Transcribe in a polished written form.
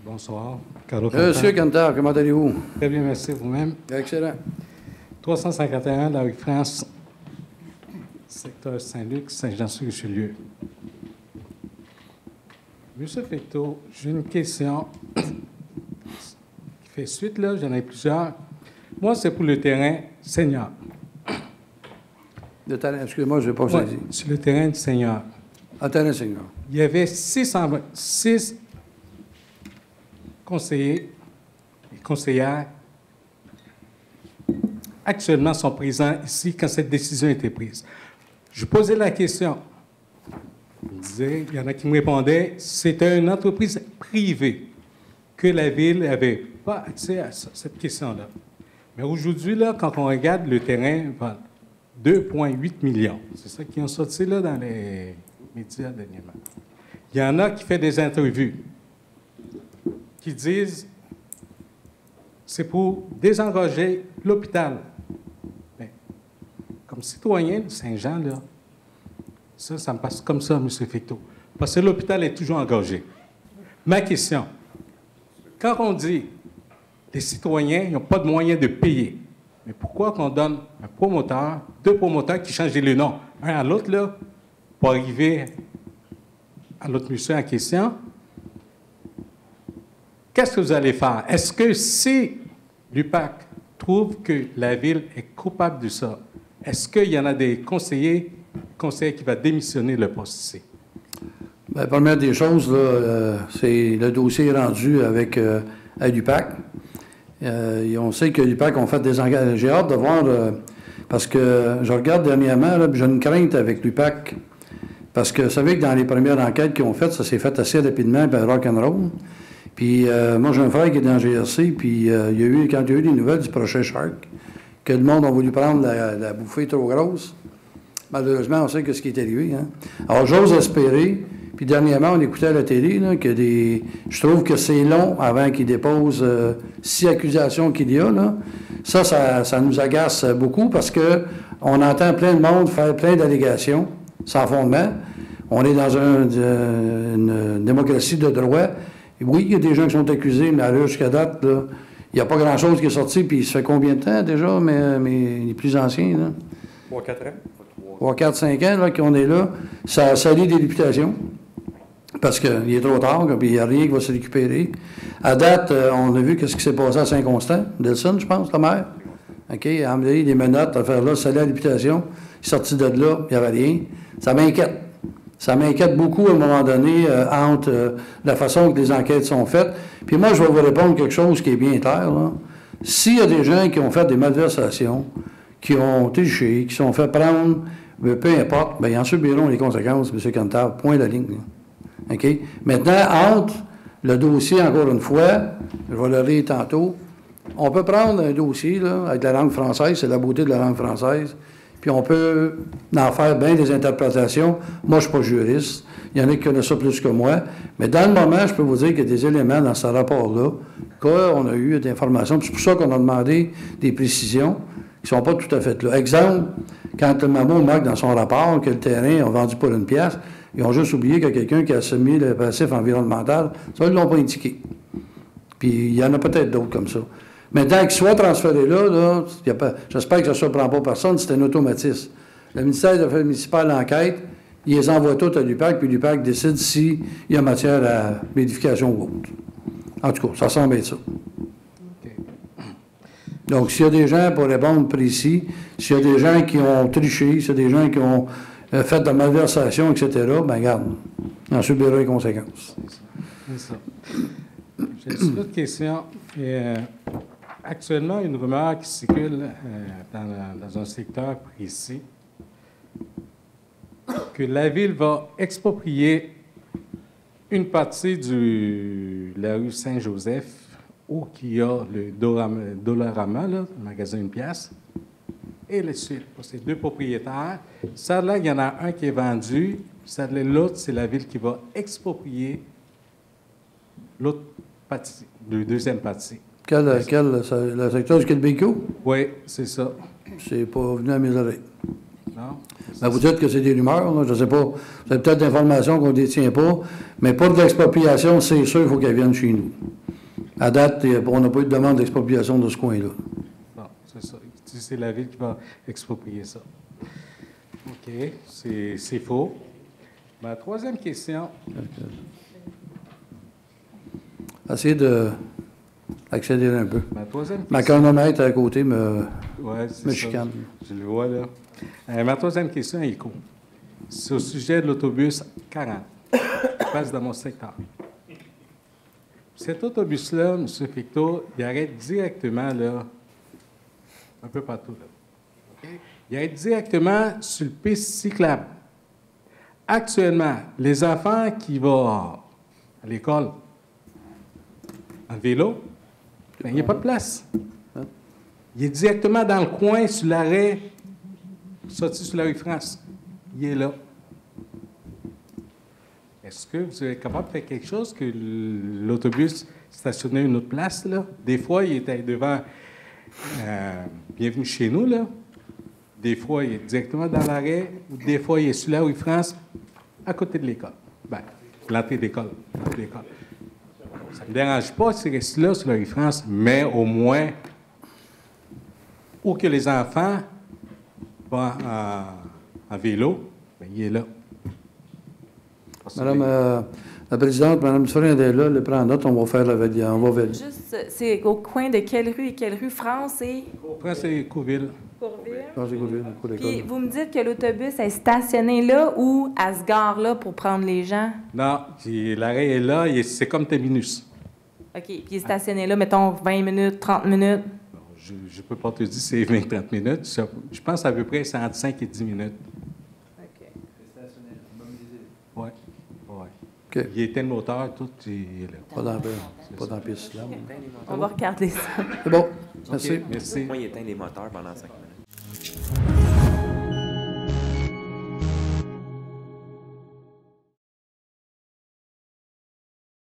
Bonsoir. Carlo Monsieur Cantar, comment allez-vous? Très bien, merci vous-même. Excellent. 351, la rue France, secteur Saint-Luc, Saint-Jean-sur-Richelieu. Monsieur Fecteau, j'ai une question qui fait suite, là, j'en ai plusieurs. Moi, c'est pour le terrain senior. Le terrain, excusez-moi, je n'ai pas saisi. Sur le terrain du senior. Un terrain senior. Il y avait 6 conseillers et conseillères actuellement sont présents ici quand cette décision a été prise. Je posais la question. Il y en a qui me répondaient, c'était une entreprise privée que la ville n'avait pas accès à cette question-là. Mais aujourd'hui, là, quand on regarde le terrain, 2,8 millions. C'est ça qui ont sorti là, dans les médias dernièrement. Il y en a qui font des interviews qui disent c'est pour désengager l'hôpital. Mais, comme citoyen de Saint-Jean, là, ça me passe comme ça, M. Fecteau. Parce que l'hôpital est toujours engagé. Ma question, quand on dit les citoyens n'ont pas de moyens de payer, mais pourquoi qu'on donne un promoteur, 2 promoteurs qui changent les noms, un à l'autre, là, pour arriver à l'autre monsieur en question? Qu'est-ce que vous allez faire? Est-ce que si l'UPAC trouve que la ville est coupable de ça, est-ce qu'il y en a des conseillers qui vont démissionner le poste ici? Bien, première des choses, c'est le dossier rendu avec à l'UPAC. On sait que l'UPAC ont fait des engagements. J'ai hâte de voir, parce que je regarde dernièrement, j'ai une crainte avec l'UPAC. Parce que vous savez que dans les premières enquêtes qu'ils ont faites, ça s'est fait assez rapidement, puis rock'n'roll. Puis moi, j'ai un frère qui est dans la GRC, puis quand il y a eu des nouvelles du projet Shark, que le monde a voulu prendre la bouffée trop grosse, malheureusement, on sait que ce qui est arrivé. Hein? Alors, j'ose espérer, puis dernièrement, on écoutait à la télé, là, que je trouve que c'est long avant qu'ils déposent 6 accusations qu'il y a, là. Ça nous agace beaucoup, parce que on entend plein de monde faire plein d'allégations, sans fondement. On est dans une démocratie de droit. Et oui, il y a des gens qui sont accusés, mais là, jusqu'à date, là, il n'y a pas grand-chose qui est sorti, puis ça fait combien de temps déjà, mais les plus anciens, là? 3-4 ans. 3, 4, 5 ans, là, qu'on est là. Ça salit des réputations, parce qu'il est trop tard, puis il n'y a rien qui va se récupérer. À date, on a vu ce qui s'est passé à Saint-Constant, Delson, je pense, la maire. OK, elle a amené des menottes, affaire-là, salit la réputation. Il est sorti de là, il n'y avait rien. Ça m'inquiète. Ça m'inquiète beaucoup à un moment donné entre la façon que les enquêtes sont faites. Puis moi, je vais vous répondre quelque chose qui est bien clair. S'il y a des gens qui ont fait des malversations, qui ont triché, qui sont fait prendre, peu importe, bien, ils en subiront les conséquences, M. Cantar, point de la ligne. OK? Maintenant, entre le dossier, encore une fois, je vais le lire tantôt, on peut prendre un dossier là, avec la langue française, c'est la beauté de la langue française, puis on peut en faire bien des interprétations. Moi, je ne suis pas juriste. Il y en a qui connaissent ça plus que moi. Mais dans le moment, je peux vous dire qu'il y a des éléments dans ce rapport-là qu'on a eu d'informations. C'est pour ça qu'on a demandé des précisions qui ne sont pas tout à fait là. Exemple, quand le Maman marque dans son rapport que le terrain a vendu pour 1 pièce, ils ont juste oublié qu'il y a quelqu'un qui a soumis le passif environnemental. Ça, ils ne l'ont pas indiqué. Puis il y en a peut-être d'autres comme ça. Maintenant, qu'il soit transféré là, j'espère que ça ne surprend pas personne, c'est un automatisme. Le ministère des Affaires municipales enquête, il les envoie tous à l'UPAC, puis l'UPAC décide s'il y a matière à modification ou autre. En tout cas, ça semble être ça. Okay. Donc, s'il y a des gens, pour répondre précis, s'il y a des gens qui ont triché, s'il y a des gens qui ont fait de la malversation, etc., bien, regarde, on subira les conséquences. C'est ça. J'ai une autre question. Actuellement, il y a une rumeur qui circule dans un secteur précis que la Ville va exproprier une partie de la rue Saint-Joseph où il y a le Dollarama, là, le magasin 1 pièce, et les suites. Pour ces 2 propriétaires, ça là, il y en a un qui est vendu, ça là, l'autre, c'est la Ville qui va exproprier l'autre partie, le 2e partie. Le secteur du Québec? Oui, c'est ça. C'est pas venu à mes oreilles. Non? Ben, vous dites que c'est des rumeurs, là, je ne sais pas. Vous avez peut-être des informations qu'on ne détient pas, mais pour de l'expropriation, c'est sûr qu'il faut qu'elle vienne chez nous. À date, on n'a pas eu de demande d'expropriation de ce coin-là. Non, c'est ça. C'est la ville qui va exproprier ça. OK, c'est faux. Ma troisième question. Essayez d'accélérer un peu. Ma troisième Ma question. chronomètre à côté me C'est ça. chicane. Je le vois là. Ma troisième question est courte. C'est au sujet de l'autobus 40 qui passe dans mon secteur. Cet autobus-là, M. Ficto, il arrête directement là, un peu partout. Là. OK? Il arrête directement sur le piste cyclable. Actuellement, les enfants qui vont à l'école en vélo, ben, il n'y a pas de place. Il est directement dans le coin, sur l'arrêt, sorti sur la rue France. Il est là. Est-ce que vous êtes capable de faire quelque chose que l'autobus stationnait à une autre place, là? Des fois, il était devant Bienvenue chez nous, là. Des fois, il est directement dans l'arrêt, ou des fois, il est sur la rue France, à côté de l'école. Bien, l'entrée d'école. Ça ne me dérange pas s'il reste là, sur la rue France, mais au moins, où que les enfants vont en vélo, bien, il est là. Madame la présidente, Mme Dufresne est là, elle prend en note, on va faire la validation. On va valider. Juste, c'est au coin de quelle rue et quelle rue? France et France et Courville. Courville. Puis vous me dites que l'autobus est stationné là ou à ce gare là pour prendre les gens? Non, l'arrêt est là, c'est comme terminus. OK. Puis il est stationné là, mettons 20 minutes, 30 minutes? Bon, je ne peux pas te dire c'est 20-30 minutes. Je pense à peu près c'est entre 5 et 10 minutes. OK. Oui. OK. Il était le moteur, tout est là. Pas dans la piste là. On va regarder ça. C'est bon. Merci. OK, merci. Moi, il éteint les moteurs pendant 5 minutes.